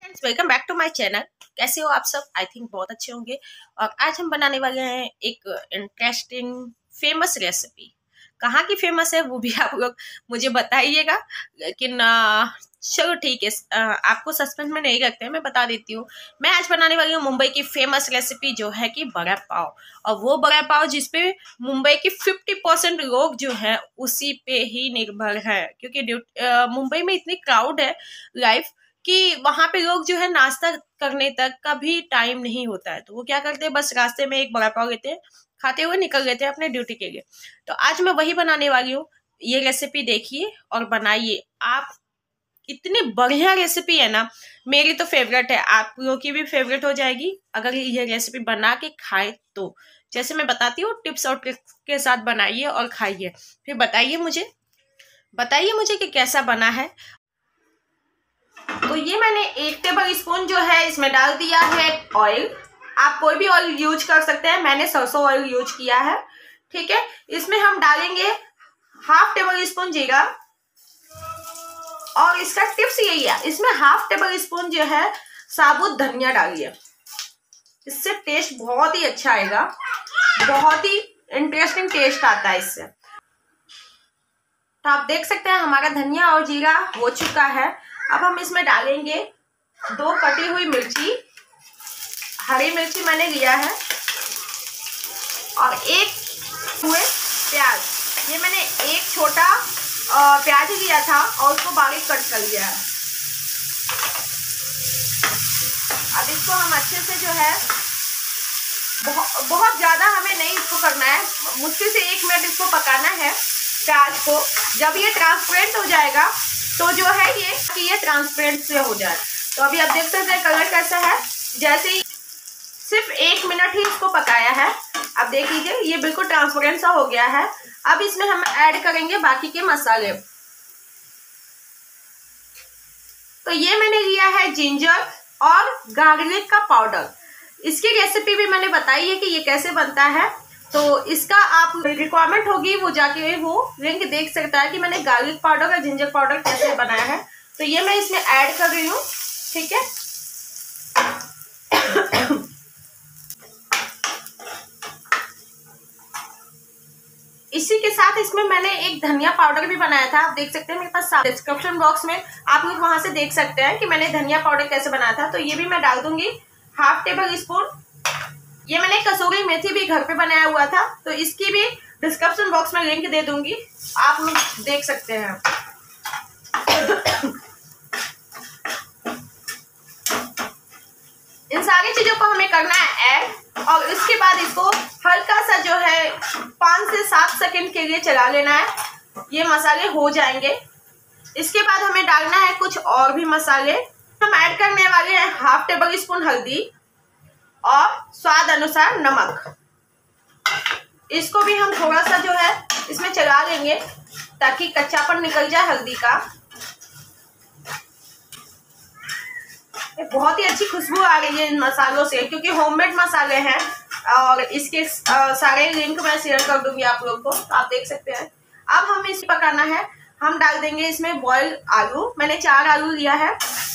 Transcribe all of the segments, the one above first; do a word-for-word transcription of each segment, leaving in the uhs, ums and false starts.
Friends, welcome back to my channel. कैसे हो आप सब? आई थिंक बहुत अच्छे होंगे। और आज हम बनाने वाले हैं एक इंटरेस्टिंग फेमस रेसिपी। कहाँ की फेमस है वो भी आप लोग मुझे बताइएगा, लेकिन आ, चलो ठीक है, आ, आपको सस्पेंस में नहीं रखते हैं, मैं बता देती हूँ। मैं आज बनाने वाली हूँ मुंबई की फेमस रेसिपी, जो है कि बड़ा पाव। और वो बड़ा पाव जिसपे मुंबई के फिफ्टी परसेंट लोग जो है उसी पे ही निर्भर है, क्योंकि मुंबई में इतनी क्राउड है लाइफ कि वहां पे लोग जो है नाश्ता करने तक का भी टाइम नहीं होता है। तो वो क्या करते हैं, बस रास्ते में एक बड़ा पाव लेते हैं, खाते हुए निकल लेते हैं अपने ड्यूटी के लिए। तो आज मैं वही बनाने वाली हूँ। ये रेसिपी देखिए और बनाइए आप। इतनी बढ़िया रेसिपी है ना, मेरी तो फेवरेट है, आप लोगों की भी फेवरेट हो जाएगी अगर ये रेसिपी बना के खाए तो। जैसे मैं बताती हूँ, टिप्स और ट्रिक्स के साथ बनाइए और खाइए, फिर बताइए मुझे बताइए मुझे कि कैसा बना है। तो ये मैंने एक टेबल स्पून जो है इसमें डाल दिया है ऑयल। आप कोई भी ऑयल यूज कर सकते हैं, मैंने सरसों ऑयल यूज किया है। ठीक है, इसमें हम डालेंगे हाफ टेबल स्पून जीरा। और इसका टिप्स यही है, इसमें हाफ टेबल स्पून जो है साबुत धनिया डालिए, इससे टेस्ट बहुत ही अच्छा आएगा, बहुत ही इंटरेस्टिंग टेस्ट आता है इससे। तो आप देख सकते हैं हमारा धनिया और जीरा हो चुका है। अब हम इसमें डालेंगे दो कटी हुई मिर्ची, हरी मिर्ची मैंने लिया है, और एक हुए प्याज। ये मैंने एक छोटा प्याज लिया था और उसको बारीक कट कर लिया है। अब इसको हम अच्छे से जो है बहुत बहुत ज्यादा हमें नहीं इसको करना है, मुश्किल से एक मिनट इसको पकाना है प्याज को। जब ये ट्रांसपेरेंट हो जाएगा तो जो है ये कि ये ट्रांसपेरेंट से हो जाए। तो अभी आप देख सकते हैं कलर कैसा है, जैसे ही सिर्फ एक मिनट ही इसको पकाया है। अब देख लीजिए ये बिल्कुल ट्रांसपेरेंट सा हो गया है। अब इसमें हम ऐड करेंगे बाकी के मसाले। तो ये मैंने लिया है जिंजर और गार्लिक का पाउडर। इसकी रेसिपी भी मैंने बताई है कि ये कैसे बनता है, तो इसका आप रिक्वायरमेंट होगी वो जाके वो लिंक देख सकता है कि मैंने गार्लिक पाउडर और जिंजर पाउडर कैसे बनाया है। तो ये मैं इसमें ऐड कर रही हूँ। ठीक है, इसी के साथ इसमें मैंने एक धनिया पाउडर भी बनाया था, आप देख सकते हैं मेरे पास डिस्क्रिप्शन बॉक्स में, आप लोग वहां से देख सकते हैं कि मैंने धनिया पाउडर कैसे बनाया था। तो ये भी मैं डाल दूंगी हाफ टेबल स्पून। ये मैंने कसूरी मेथी भी घर पे बनाया हुआ था, तो इसकी भी डिस्क्रिप्शन बॉक्स में लिंक दे दूंगी, आप लोग देख सकते हैं। इन सारी चीजों को हमें करना है ऐड, और इसके बाद इसको हल्का सा जो है पाँच से सात सेकंड के लिए चला लेना है। ये मसाले हो जाएंगे। इसके बाद हमें डालना है कुछ और भी मसाले। हम ऐड करने वाले हैं हाफ टेबल स्पून हल्दी और स्वाद अनुसार नमक। इसको भी हम थोड़ा सा जो है इसमें चला लेंगे ताकि कच्चापन निकल जाए हल्दी का। बहुत ही अच्छी खुशबू आ रही है इन मसालों से, क्योंकि होममेड मसाले हैं। और इसके आ, सारे लिंक मैं शेयर कर दूंगी आप लोग को, तो आप देख सकते हैं। अब हम इसे पकाना है, हम डाल देंगे इसमें बॉइल्ड आलू। मैंने चार आलू लिया है।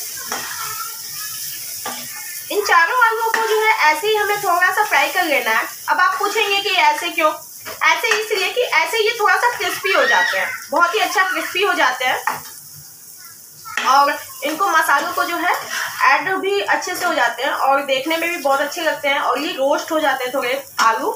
इन चारों आलूओं को जो है ऐसे ही हमें थोड़ा सा फ्राई कर लेना है। अब आप पूछेंगे कि ऐसे क्यों? ऐसे इसलिए कि ऐसे ये थोड़ा सा क्रिस्पी हो जाते हैं, बहुत ही अच्छा क्रिस्पी हो जाते हैं, और इनको मसालों को जो है ऐड भी अच्छे से हो जाते हैं और देखने में भी बहुत अच्छे लगते हैं, और ये रोस्ट हो जाते हैं थोड़े आलू।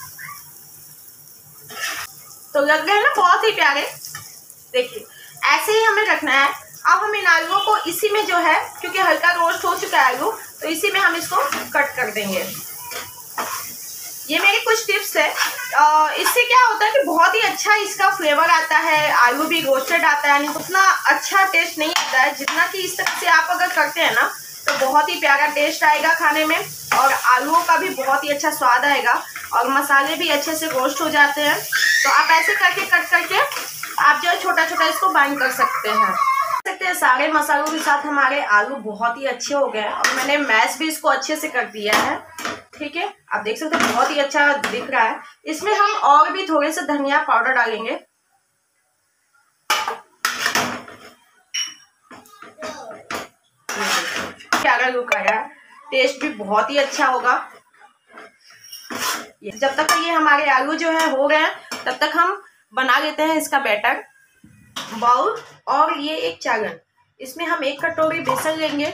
तो लग रहे हैं ना बहुत ही प्यारे। देखिए ऐसे ही हमें रखना है। अब हम इन आलूओं को इसी में जो है, क्योंकि हल्का रोस्ट हो चुका है आलू, तो इसी में हम इसको कट कर देंगे। ये मेरी कुछ टिप्स है, इससे क्या होता है कि बहुत ही अच्छा इसका फ्लेवर आता है, आलू भी रोस्टेड आता है, उतना अच्छा टेस्ट नहीं आता है जितना कि इस तरह से आप अगर करते हैं ना तो बहुत ही प्यारा टेस्ट आएगा खाने में, और आलूओं का भी बहुत ही अच्छा स्वाद आएगा, और मसाले भी अच्छे से रोस्ट हो जाते हैं। तो आप ऐसे करके कट करके आप जो है छोटा छोटा इसको बाइंड कर सकते हैं। सकते हैं सारे मसालों के साथ हमारे आलू बहुत ही अच्छे हो गए हैं, और मैंने मैश भी इसको अच्छे से कर दिया है। ठीक है, आप देख सकते हैं बहुत ही अच्छा दिख रहा है। इसमें हम और भी थोड़े से धनिया पाउडर डालेंगे। प्यारा लुक आया, टेस्ट भी बहुत ही अच्छा होगा। जब तक ये हमारे आलू जो है हो गए हैं तब तक हम बना लेते हैं इसका बैटर। बाउल और ये एक चावल, इसमें हम एक कटोरी बेसन लेंगे।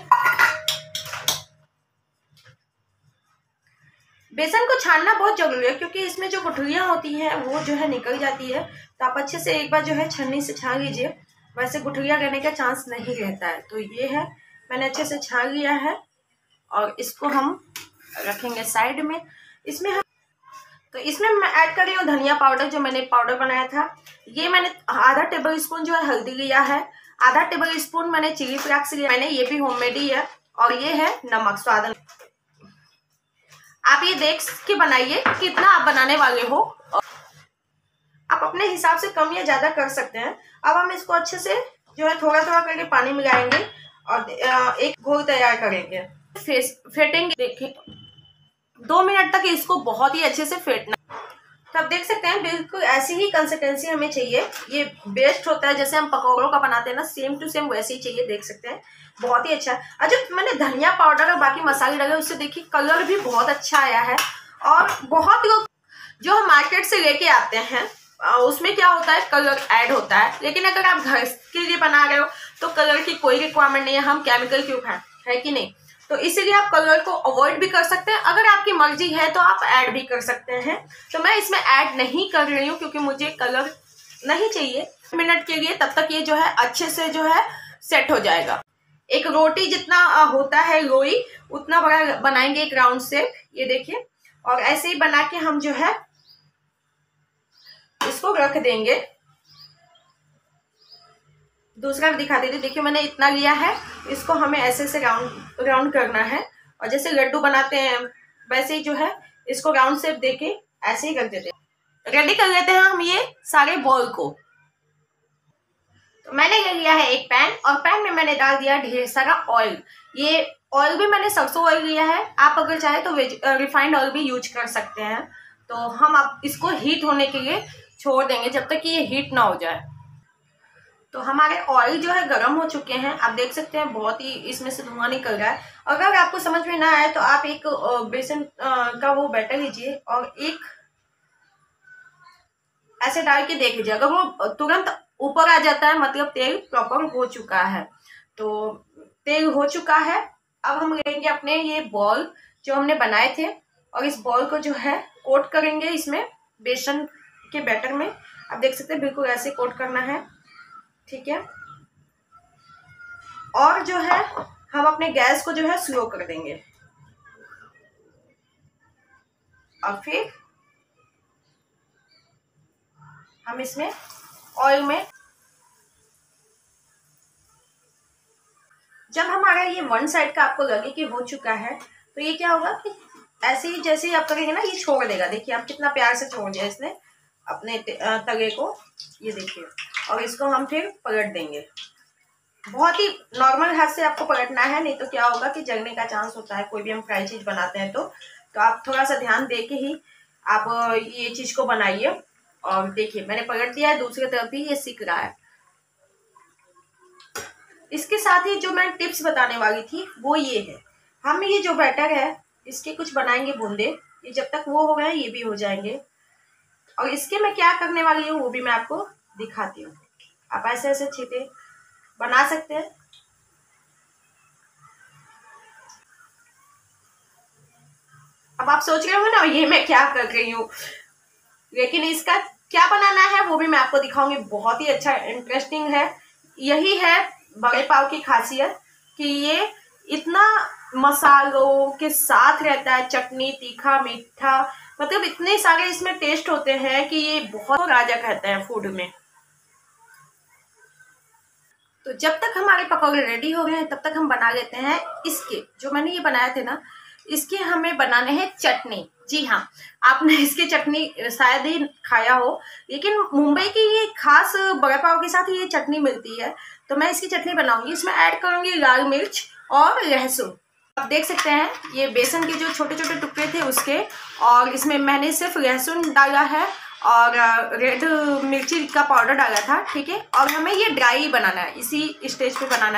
बेसन को छानना बहुत जरूरी है क्योंकि इसमें जो गुठलियां होती हैं वो जो है निकल जाती है, तो आप अच्छे से एक बार जो है छन्नी से छान लीजिए, वैसे गुठलियां रहने का चांस नहीं रहता है। तो ये है, मैंने अच्छे से छान लिया है और इसको हम रखेंगे साइड में। इसमें हम तो इसमें मैं ऐड कर रही हूँ धनिया पाउडर, जो मैंने पाउडर बनाया था। ये मैंने आधा टेबल स्पून जो है हल्दी लिया है, आधा टेबल स्पून मैंने चिली फ्लेक्स लिया मैंने, ये भी होममेड ही है। और ये है नमक स्वाद। आप ये देख के बनाइए कितना आप बनाने वाले हो, आप अपने हिसाब से कम या ज्यादा कर सकते हैं। अब हम इसको अच्छे से जो है थोड़ा थोड़ा करके पानी मिलाएंगे और एक घोल तैयार करेंगे, फेंटेंगे। देखिए दो मिनट तक इसको बहुत ही अच्छे से फेंटना। तो आप देख सकते हैं बिल्कुल ऐसी ही कंसिस्टेंसी हमें चाहिए। ये बेस्ट होता है जैसे हम पकौड़ों का बनाते हैं ना, सेम टू सेम वैसे ही चाहिए। देख सकते हैं बहुत ही अच्छा। और जब मैंने धनिया पाउडर और बाकी मसाले डाले उससे देखिए कलर भी बहुत अच्छा आया है। और बहुत लोग जो हम मार्केट से लेके आते हैं उसमें क्या होता है, कलर ऐड होता है, लेकिन अगर आप घर के लिए बना रहे हो तो कलर की कोई रिक्वायरमेंट नहीं है। हम केमिकल क्यों खाएं, है कि नहीं? तो इसीलिए आप कलर को अवॉइड भी कर सकते हैं। अगर आपकी मर्जी है तो आप ऐड भी कर सकते हैं। तो मैं इसमें ऐड नहीं कर रही हूँ क्योंकि मुझे कलर नहीं चाहिए। मिनट के लिए तब तक ये जो है अच्छे से जो है सेट हो जाएगा। एक रोटी जितना होता है लोई उतना बड़ा बनाएंगे, एक राउंड शेप, ये देखिए। और ऐसे ही बना के हम जो है इसको रख देंगे। दूसरा भी दिखा देती, देखिए मैंने इतना लिया है, इसको हमें ऐसे से राउंड राउंड करना है। और जैसे लड्डू बनाते हैं वैसे ही जो है इसको राउंड शेप देके ऐसे ही कर देते हैं। रेडी कर लेते हैं हम ये सारे बॉल को। तो मैंने ले लिया है एक पैन और पैन में मैंने डाल दिया ढेर सारा ऑयल। ये ऑयल भी मैंने सरसों ऑयल लिया है, आप अगर चाहे तो रिफाइंड ऑयल भी यूज कर सकते हैं। तो हम अब इसको हीट होने के लिए छोड़ देंगे जब तक कि ये हीट ना हो जाए। तो हमारे ऑयल जो है गर्म हो चुके हैं, आप देख सकते हैं बहुत ही इसमें से धुआं निकल रहा है। अगर आपको समझ में ना आए तो आप एक बेसन का वो बैटर लीजिए और एक ऐसे डाल के देख लीजिए। अगर वो तुरंत ऊपर आ जाता है मतलब तेल प्रॉपर हो चुका है। तो तेल हो चुका है, अब हम लेंगे अपने ये बॉल जो हमने बनाए थे और इस बॉल को जो है कोट करेंगे इसमें बेसन के बैटर में। आप देख सकते हैं बिल्कुल ऐसे कोट करना है, ठीक है। और जो है हम अपने गैस को जो है स्लो कर देंगे और फिर हम इसमें ऑयल में जब हमारा ये वन साइड का आपको लगे कि हो चुका है तो ये क्या होगा कि ऐसे ही जैसे ही आप करेंगे ना ये छोड़ देगा। देखिए आप कितना प्यार से छोड़ दिया इसने अपने तवे को, ये देखिए। और इसको हम फिर पलट देंगे। बहुत ही नॉर्मल हाथ से आपको पलटना है, नहीं तो क्या होगा कि जलने का चांस होता है। कोई भी हम फ्राई चीज बनाते हैं तो तो आप थोड़ा सा ध्यान दे के ही आप ये चीज को बनाइए। और देखिए मैंने पलट दिया है, दूसरी तरफ भी ये सिक रहा है। इसके साथ ही जो मैं टिप्स बताने वाली थी वो ये है, हम ये जो बैटर है इसके कुछ बनाएंगे बूंदे। ये जब तक वो हो गए ये भी हो जाएंगे। और इसके मैं क्या करने वाली हूँ वो भी मैं आपको दिखाती हूँ। आप ऐसे ऐसे छींटे बना सकते हैं। अब आप सोच रहे होंगे ना ये मैं क्या कर रही हूँ, लेकिन इसका क्या बनाना है वो भी मैं आपको दिखाऊंगी। बहुत ही अच्छा इंटरेस्टिंग है। यही है बड़े पाव की खासियत कि ये इतना मसालों के साथ रहता है, चटनी, तीखा, मीठा, मतलब इतने सारे इसमें टेस्ट होते हैं कि ये बहुत राजा कहते हैं फूड में। तो जब तक हमारे पकौड़े रेडी हो गए हैं तब तक हम बना लेते हैं इसके, जो मैंने ये बनाए थे ना, इसके हमें बनाने हैं चटनी। जी हाँ, आपने इसकी चटनी शायद ही खाया हो, लेकिन मुंबई की ये खास बड़े पाव के साथ ये चटनी मिलती है। तो मैं इसकी चटनी बनाऊंगी। इसमें ऐड करूंगी लाल मिर्च और लहसुन। आप देख सकते हैं ये बेसन के जो छोटे छोटे टुकड़े थे उसके, और इसमें मैंने सिर्फ लहसुन डाला है और रेड मिर्ची का पाउडर डाला था, ठीक है। और हमें ये ड्राई बनाना है, इसी स्टेज पे बनाना है।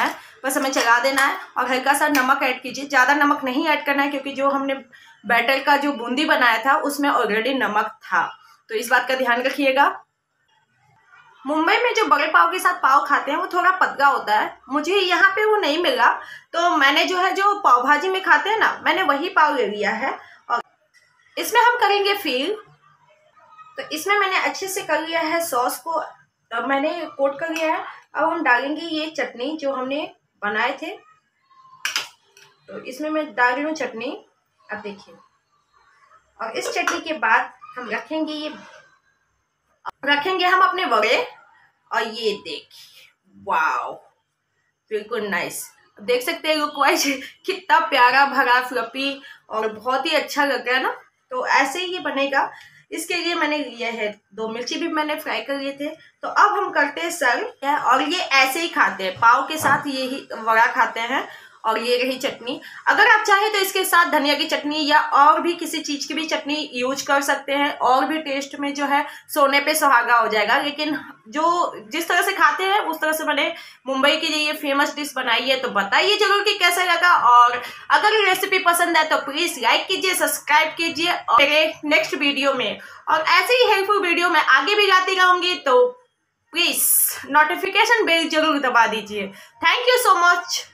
बस हमें चला देना है और हल्का सा नमक ऐड कीजिए। ज़्यादा नमक नहीं ऐड करना है क्योंकि जो हमने बैटर का जो बूंदी बनाया था उसमें ऑलरेडी नमक था, तो इस बात का ध्यान रखिएगा। मुंबई में जो बड़े पाव के साथ पाव खाते हैं वो थोड़ा पतला होता है, मुझे यहाँ पे वो नहीं मिला, तो मैंने जो है जो पाव भाजी में खाते हैं ना, मैंने वही पाव ले लिया है। और इसमें हम करेंगे फिल, तो इसमें मैंने अच्छे से कर लिया है सॉस को, तो मैंने कोट कर लिया है। अब हम डालेंगे ये चटनी जो हमने बनाए थे, तो इसमें मैं डाल रही हूँ चटनी। अब देखिए, और इस चटनी के बाद हम रखेंगे ये रखेंगे हम अपने वड़े, और ये देखिए वाओ बिल्कुल नाइस। देख सकते हैं लुक वाइज कितना प्यारा भरा फ्लफी और बहुत ही अच्छा लग रहा है ना। तो ऐसे ही ये बनेगा। इसके लिए मैंने लिए है दो मिर्ची भी मैंने फ्राई कर लिए थे। तो अब हम करते हैं सर्व, और ये ऐसे ही खाते हैं पाव के साथ, ये ही वड़ा खाते हैं। और ये रही चटनी। अगर आप चाहें तो इसके साथ धनिया की चटनी या और भी किसी चीज की भी चटनी यूज कर सकते हैं, और भी टेस्ट में जो है सोने पे सुहागा हो जाएगा। लेकिन जो जिस तरह से खाते हैं उस तरह से मैंने मुंबई की ये फेमस डिश बनाई है। तो बताइए जरूर कि कैसा लगा, और अगर रेसिपी पसंद है तो प्लीज लाइक कीजिए, सब्सक्राइब कीजिए, और मेरे नेक्स्ट वीडियो में और ऐसे ही हेल्पफुल वीडियो मैं आगे भी लाती रहूंगी, तो प्लीज नोटिफिकेशन बेल जरूर दबा दीजिए। Thank you so much.